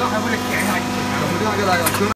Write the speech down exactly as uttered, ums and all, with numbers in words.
还会再减下一些。 这样就来了。